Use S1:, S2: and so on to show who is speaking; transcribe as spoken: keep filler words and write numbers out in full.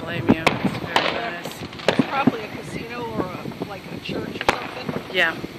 S1: blame you. It's very nice.
S2: It's probably a casino or a, like a church or something.
S1: Yeah.